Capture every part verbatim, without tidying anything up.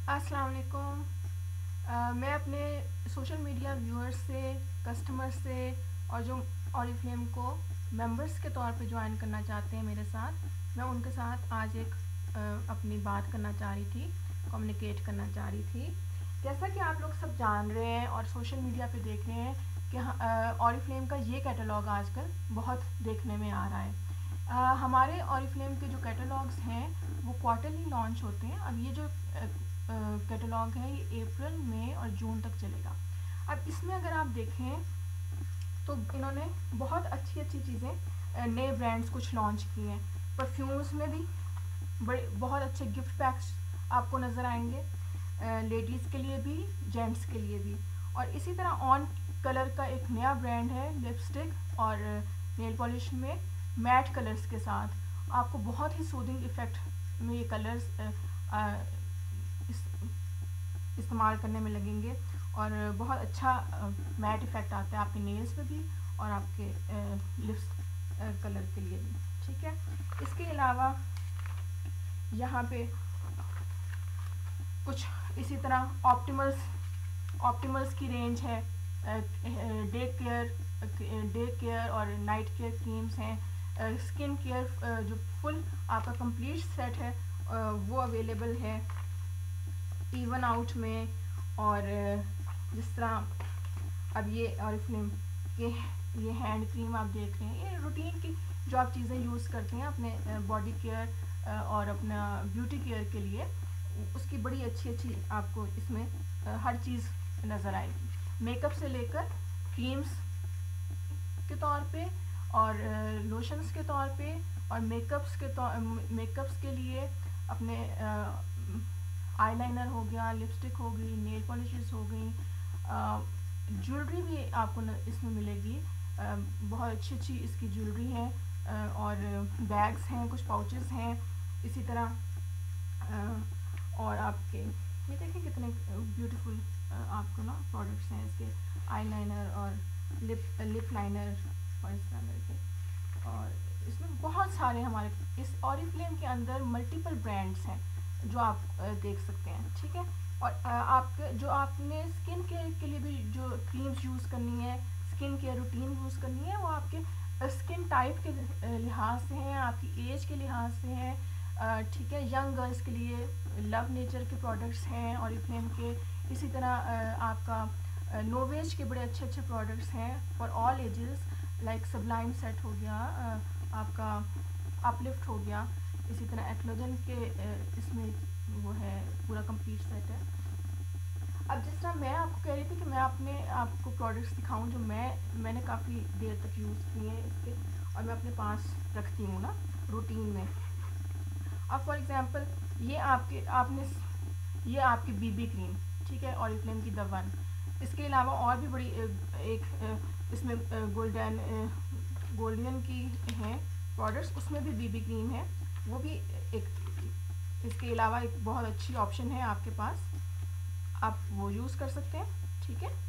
السلام علیکم. میں اپنے سوشل میڈیا ویورز سے, کسٹمر سے, اور جو اوریفلیم کو ممبرس کے طور پہ جوائن کرنا چاہتے ہیں میرے ساتھ, میں ان کے ساتھ آج ایک اپنی بات کرنا چاہ رہی تھی, کمیونیکیٹ کرنا چاہ رہی تھی. جیسا کہ آپ لوگ سب جان رہے ہیں اور سوشل میڈیا پہ دیکھ رہے ہیں کہ اوریفلیم کا یہ کیٹلاگ آج کل بہت دیکھنے میں آ رہا ہے. آ, ہمارے اوریفلیم کے جو کیٹلاگس ہیں وہ کوارٹرلی لانچ ہوتے ہیں. اب یہ جو کیٹلاگ ہے یہ اپریل, مئی اور جون تک چلے گا. اب اس میں اگر آپ دیکھیں تو انہوں نے بہت اچھی اچھی چیزیں, نئے برانڈس کچھ لانچ کیے ہیں. پرفیومز میں بھی بڑے بہت اچھے گفٹ پیکس آپ کو نظر آئیں گے, لیڈیز کے لیے بھی, جینٹس کے لیے بھی. اور اسی طرح آن کلر کا ایک نیا برانڈ ہے لپسٹک اور نیل پالش میں میٹ کلرز کے ساتھ. آپ کو بہت ہی سودنگ ایفیکٹ میں یہ کلرز استعمال کرنے میں لگیں گے اور بہت اچھا میٹ ایفیکٹ آتا ہے آپ کے نیلز پہ بھی اور آپ کے لپس کلر کے لیے بھی. ٹھیک ہے, اس کے علاوہ یہاں پہ کچھ اسی طرح آپٹیملز آپٹیملز کی رینج ہے, ڈے کیئر ڈے کیئر اور نائٹ کیئر کریمز ہیں. اسکن کیئر جو فل آپ کا کمپلیٹ سیٹ ہے وہ اویلیبل ہے ایون آؤٹ میں. اور جس طرح اب یہ اوریفلیم کے یہ ہینڈ کریم آپ دیکھ رہے ہیں, یہ روٹین کی جو آپ چیزیں یوز کرتے ہیں اپنے باڈی کیئر اور اپنا بیوٹی کیئر کے لیے, اس کی بڑی اچھی اچھی آپ کو اس میں ہر چیز نظر آئے گی. میک اپ سے لے کر کریمز کے طور پہ اور لوشنز کے طور پہ اور میک اپس کے طور میک اپس کے لیے اپنے آئی لائنر ہو گیا, لپسٹک ہو گئی, نیل پالشز ہو گئیں, جویلری بھی آپ کو اس میں ملے گی. بہت اچھی اچھی اس کی جویلری ہے اور بیگز ہیں, کچھ پاؤچز ہیں اسی طرح. اور آپ کے یہ دیکھیں کتنے بیوٹیفل آپ کو نا پروڈکٹس ہیں اس کے, آئی لائنر اور لپ لپ لائنر اور اس طرح کر کے. اور اس میں بہت سارے ہمارے اس اوریفلیم کے اندر ملٹیپل برانڈس ہیں جو آپ دیکھ سکتے ہیں. ٹھیک ہے, اور آپ کے جو آپ نے اسکن کیئر کے لیے بھی جو کریمز یوز کرنی ہے, اسکن کیئر روٹین یوز کرنی ہے, وہ آپ کے اسکن ٹائپ کے لحاظ سے ہیں, آپ کی ایج کے لحاظ سے ہیں. ٹھیک ہے, ینگ گرلس کے لیے لو نیچر کے پروڈکٹس ہیں اوریفلیم کے. اسی طرح آپ کا نوویج کے بڑے اچھے اچھے پروڈکٹس ہیں for all ages, like sublime set ہو گیا, آپ کا اپلفٹ ہو گیا. اسی طرح ایکلوجن کے اس میں وہ ہے پورا کمپلیٹ سیٹ ہے. اب جس طرح میں آپ کو کہہ رہی تھی کہ میں اپنے آپ کو پروڈکٹس دکھاؤں جو میں میں نے کافی دیر تک یوز کیے ہیں اس کے اور میں اپنے پاس رکھتی ہوں نا روٹین میں. اب فار ایگزامپل یہ آپ کے آپ نے یہ آپ کی بی بی کریم, ٹھیک ہے, اوریفلیم کی دا ون. اس کے علاوہ اور بھی بڑی ایک اس میں گولڈن گولڈین کی ہیں پروڈکٹس, اس میں بھی بی بی کریم ہے, وہ بھی ایک اس کے علاوہ ایک بہت اچھی آپشن ہے آپ کے پاس, آپ وہ یوز کر سکتے ہیں. ٹھیک ہے,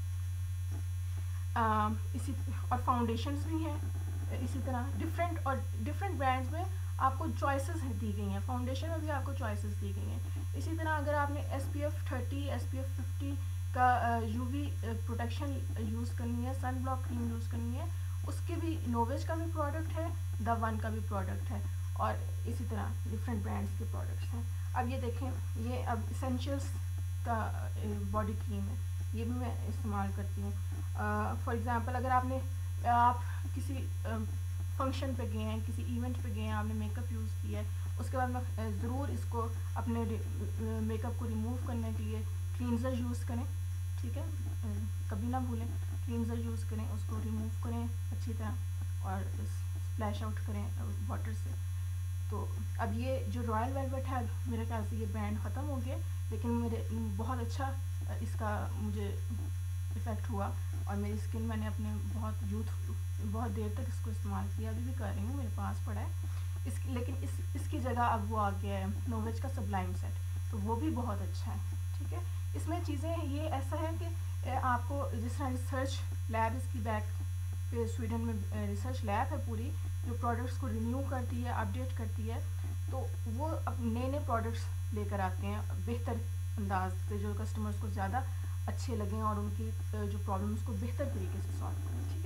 اسی اور فاؤنڈیشنز بھی ہیں اسی طرح ڈفرینٹ اور ڈفرینٹ برانڈز میں آپ کو چوائسیز دی گئی ہیں. فاؤنڈیشن میں بھی آپ کو چوائسیز دی گئی ہیں. اسی طرح اگر آپ نے S P F thirty S P F fifty کا یو وی پروٹیکشن یوز کرنی ہے, سن بلاک کریم یوز کرنی ہے, اس کے بھی نوویج کا بھی پروڈکٹ ہے, دا ون کا بھی پروڈکٹ ہے, اور اسی طرح ڈفرینٹ برانڈس کے پروڈکٹس ہیں. اب یہ دیکھیں, یہ اب اسینشیلس کا باڈی کریم ہے, یہ بھی میں استعمال کرتی ہوں. فار ایگزامپل اگر آپ نے آپ کسی فنکشن پہ گئے ہیں, کسی ایونٹ پہ گئے ہیں, آپ نے میک اپ یوز کیا ہے, اس کے بعد میں ضرور اس کو اپنے میک اپ کو ریموو کرنے کے لیے کلینزر یوز کریں. ٹھیک ہے, کبھی نہ بھولیں کلینزر یوز کریں, اس کو ریموو کریں اچھی طرح اور اسپلیش آؤٹ کریں واٹر سے. تو اب یہ جو رائل ویلویٹ ہے میرے خیال سے یہ برانڈ ختم ہو گیا, لیکن میرے بہت اچھا اس کا مجھے افیکٹ ہوا اور میری اسکن میں نے اپنے بہت یوتھ بہت دیر تک اس کو استعمال کیا, ابھی بھی کر رہی ہوں, میرے پاس پڑا ہے اس لیکن اس اس کی جگہ اب وہ آ گیا ہے نوویج کا سبلائم سیٹ, تو وہ بھی بہت اچھا ہے. ٹھیک ہے, اس میں چیزیں یہ ایسا ہے کہ آپ کو جس طرح ریسرچ لیب اس کی بیک پہ سویڈن میں ریسرچ لیب ہے پوری جو پروڈکٹس کو رینیو کرتی ہے, اپڈیٹ کرتی ہے, تو وہ اب نئے نئے پروڈکٹس لے کر آتے ہیں بہتر انداز سے جو کسٹمرز کو زیادہ اچھے لگیں اور ان کی جو پرابلمس کو بہتر طریقے سے سالو کریں. ٹھیک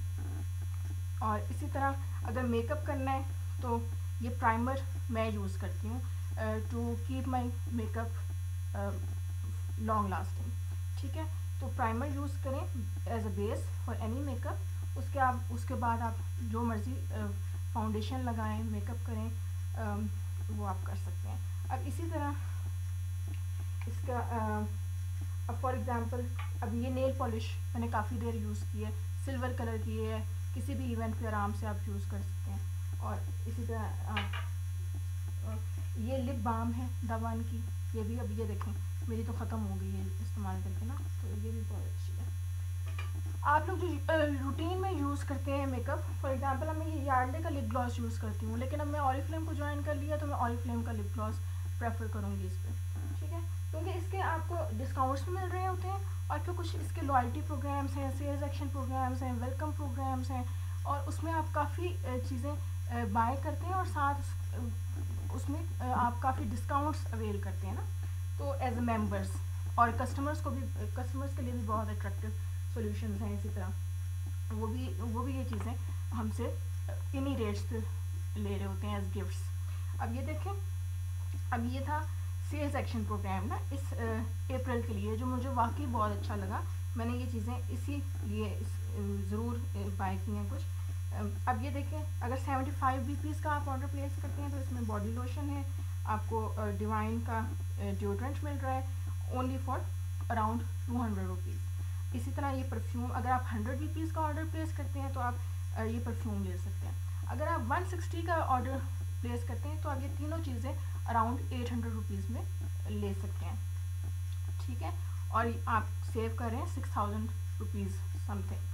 ہے. اور اسی طرح اگر میک اپ کرنا ہے تو یہ پرائمر میں یوز کرتی ہوں to keep my make up long lasting. ٹھیک ہے. تو پرائمر یوز کریں as a base for any make up. اس کے آپ اس کے بعد آپ جو مرضی فاؤنڈیشن لگائیں, میک اپ کریں, وہ آپ کر سکتے ہیں. اب اسی طرح اس کا اب فار ایگزامپل اب یہ نیل پالش میں نے کافی دیر یوز کی ہے, سلور کلر کی ہے, کسی بھی ایونٹ پہ آرام سے آپ یوز کر سکتے ہیں. اور اسی طرح آپ یہ لپ بام ہے دوان کی, یہ بھی اب یہ دیکھیں میری تو ختم ہو گئی ہے استعمال کر کے نا, تو یہ بھی بہت اچھی ہے. آپ لوگ جو روٹین میں یوز کرتے ہیں میک اپ, فار ایگزامپل اب میں یہ یارڈلے کا لپ گلاس یوز کرتی ہوں, لیکن اب میں اوریفلیم کو جوائن کر لیا تو میں اوریفلیم کا لپ گلاس پریفر کروں گی اس پہ. ٹھیک ہے. کیونکہ اس کے آپ کو ڈسکاؤنٹس بھی مل رہے ہوتے ہیں, اور پھر کچھ اس کے لائلٹی پروگرامس ہیں, سیلز ایکشن پروگرامس ہیں, ویلکم پروگرامس ہیں, اور اس میں آپ کافی چیزیں بائی کرتے ہیں اور ساتھ اس میں آپ کافی ڈسکاؤنٹس اویل کرتے ہیں نا. تو ایز اے ممبرس اور کسٹمرس کو بھی کسٹمرس کے لیے بھی بہت اٹریکٹیو سولوشنز ہیں. اسی طرح وہ بھی وہ بھی یہ چیزیں ہم سے انہی ریٹس پہ لے رہے ہوتے ہیں ایز گفٹس. اب یہ دیکھیں, اب یہ تھا سیلز ایکشن پروگرام نا اس اپریل کے لیے, جو مجھے واقعی بہت اچھا لگا. میں نے یہ چیزیں اسی لیے ضرور بائی کی ہیں کچھ. اب یہ دیکھیں, اگر سیونٹی فائیو بی پیز کا آپ آرڈر پلیس کرتے ہیں تو اس میں باڈی لوشن ہے, آپ کو ڈیوائن کا ڈیوڈرنٹ مل رہا ہے only for around two hundred rupees. اسی طرح یہ پرفیوم اگر آپ ہنڈریڈ بی پیز کا آرڈر پلیس کرتے ہیں تو آپ یہ پرفیوم لے سکتے ہیں. اگر آپ ون سکسٹی کا آرڈر پلیس کرتے ہیں تو آپ یہ تینوں چیزیں اراؤنڈ ایٹ ہنڈریڈ روپیز میں لے سکتے ہیں. ٹھیک ہے. اور آپ سیو کر رہے ہیں six thousand rupees something.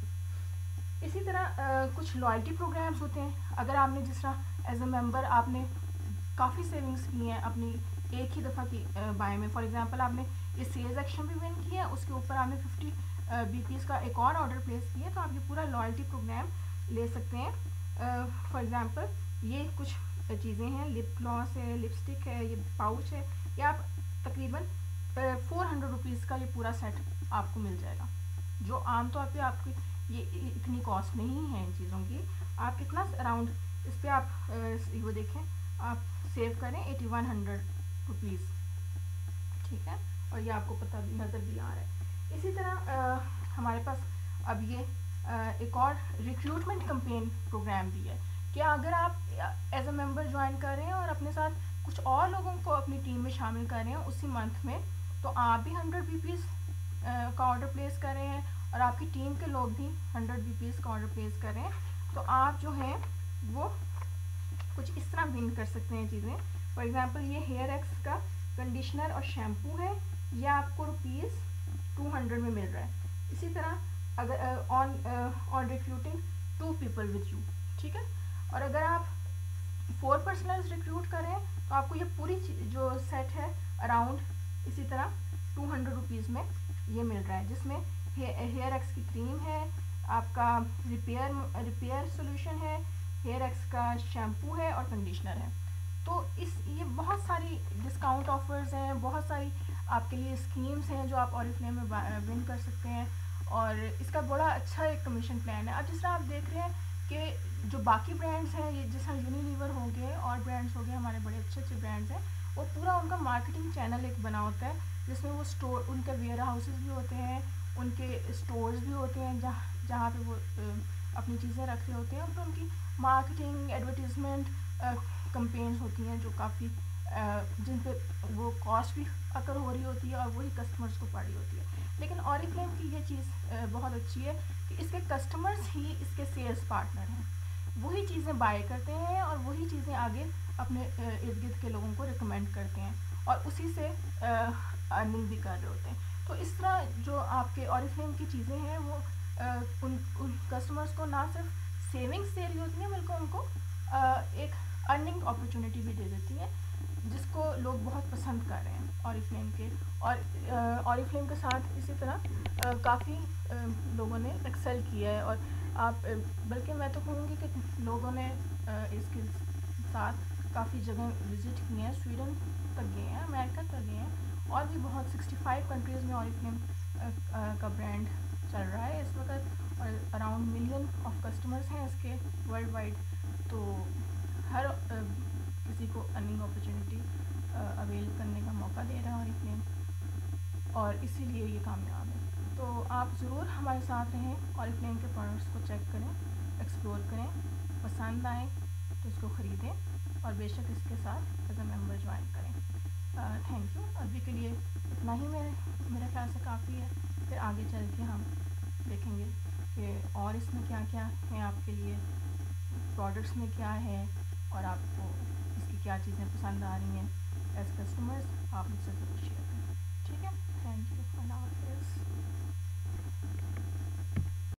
اسی طرح کچھ لائلٹی پروگرامس ہوتے ہیں. اگر آپ نے جس طرح ایز اے ممبر آپ نے کافی سیونگس کی ہیں اپنی ایک ہی دفعہ کی بائی میں, فار ایگزامپل آپ نے یہ سیلز ایکشن بھی ون کی ہے, اس کے اوپر آپ نے ففٹی بی پیز کا ایک اور آرڈر پلیس کیا ہے, تو آپ یہ پورا لائلٹی پروگرام لے سکتے ہیں. فار ایگزامپل یہ کچھ چیزیں ہیں, لپ گلاس ہے, لپسٹک ہے, یہ پاؤچ ہے, یہ آپ تقریباً فور ہنڈریڈ روپیز کا یہ پورا سیٹ آپ کو مل جائے گا, جو عام طور پہ آپ کی یہ اتنی کاسٹ نہیں ہے ان چیزوں کی. آپ کتنا اراؤنڈ اس پہ آپ وہ دیکھیں, آپ سیو کریں ایٹی ون ہنڈریڈ روپیز. ٹھیک ہے. اور یہ آپ کو پتہ بھی نظر بھی آ رہا ہے. اسی طرح ہمارے پاس اب یہ ایک اور ریکروٹمنٹ کمپین پروگرام بھی ہے, کہ اگر آپ ایز اے ممبر جوائن کر رہے ہیں اور اپنے ساتھ کچھ اور لوگوں کو اپنی ٹیم میں شامل کر رہے ہیں اسی منتھ میں, تو آپ بھی ہنڈریڈ بی پیز کا آرڈر پلیس کر رہے ہیں اور آپ کی ٹیم کے لوگ بھی ہنڈریڈ بی پیز کا آرڈر پلیس کر رہے ہیں, تو آپ جو ہیں وہ کچھ اس طرح ون کر سکتے ہیں چیزیں. فار ایگزامپل یہ ہیئر ایکس کا کنڈیشنر اور شیمپو ہے, یہ آپ کو روپیز ٹو ہنڈریڈ میں مل رہا ہے. اسی طرح اگر on on recruiting two people with you. ٹھیک ہے. اور اگر آپ فور پرسنلز ریکروٹ کریں تو آپ کو یہ پوری جو سیٹ ہے اراؤنڈ اسی طرح ٹو ہنڈریڈ روپیز میں یہ مل رہا ہے, جس میں ہیئر ایکس کی کریم ہے, آپ کا ریپیئر ریپیئر سولوشن ہے, ہیئر ایکس کا شیمپو ہے اور کنڈیشنر ہے. تو اس یہ بہت ساری ڈسکاؤنٹ آفرز ہیں, بہت ساری آپ کے لیے اسکیمس ہیں جو آپ اوریفلیم میں ون کر سکتے ہیں, اور اس کا بڑا اچھا ایک کمیشن پلان ہے. اب جس طرح آپ دیکھ رہے ہیں کہ جو باقی برانڈس ہیں, یہ جس طرح یونیلیور ہو گئے اور برانڈس ہو گئے ہمارے بڑے اچھے اچھے برانڈس ہیں, وہ پورا ان کا مارکیٹنگ چینل ایک بنا ہوتا ہے, جس میں وہ اسٹور ان کے ویئر ہاؤسز بھی ہوتے ہیں, ان کے اسٹورز بھی ہوتے ہیں جہاں جہاں پہ وہ اپنی چیزیں رکھ رہے ہوتے ہیں, اور ان کی مارکیٹنگ ایڈورٹیزمنٹ کمپینز ہوتی ہیں جو کافی جن پہ وہ کاسٹ بھی اکر ہو رہی ہوتی ہے اور وہی کسٹمرز کو پڑ رہی ہوتی ہے. لیکن اوریفلیم کی یہ چیز بہت اچھی ہے کہ اس کے کسٹمرز ہی اس کے سیلس پارٹنر ہیں, وہی چیزیں بائی کرتے ہیں اور وہی چیزیں آگے اپنے ارد گرد کے لوگوں کو ریکمینڈ کرتے ہیں, اور اسی سے ارننگ بھی کر رہے ہوتے ہیں. تو اس طرح جو آپ کے اوریفلیم کی چیزیں ہیں وہ ان کسٹمرز کو نہ صرف سیونگس دے رہی ہوتی ہیں بلکہ ان کو ایک ارننگ اپرچونیٹی بھی دے دیتی ہے, جس کو لوگ بہت پسند کر رہے ہیں اوریفلیم کے. اور اوریفلیم کے ساتھ اسی طرح کافی لوگوں نے ایکسل کیا ہے, اور آپ بلکہ میں تو کہوں گی کہ لوگوں نے اس کے ساتھ کافی جگہ وزٹ کی ہیں, سویڈن تک گئے ہیں, امریکہ تک گئے ہیں, اور بھی بہت سکسٹی فائیو کنٹریز میں اوریفلیم کا برانڈ چل رہا ہے اس وقت، اور اراؤنڈ ملین آف کسٹمرز ہیں اس کے ورلڈ وائڈ. تو ہر کسی کو ارننگ اپرچونیٹی اویل کرنے کا موقع دے رہا ہے اوریفلیم، اور اسی لیے یہ کامیاب ہے. تو آپ ضرور ہمارے ساتھ رہیں، اوریفلیم کے پروڈکٹس کو چیک کریں، ایکسپلور کریں، پسند آئیں تو اس کو خریدیں، اور بے شک اس کے ساتھ ایز اے ممبر جوائن کریں. Thank you. ابھی کے لیے اتنا ہی میرے میرے خیال سے کافی ہے. پھر آگے چل کے ہم دیکھیں گے کہ اور اس میں کیا کیا ہے آپ کے لیے، پروڈکٹس میں کیا ہے، اور آپ کو اس کی کیا چیزیں پسند آ رہی ہیں ایز کسٹمرز. آپ مجھ سے ضرور شیئر کریں. ٹھیک ہے. Thank you. اللہ حافظ.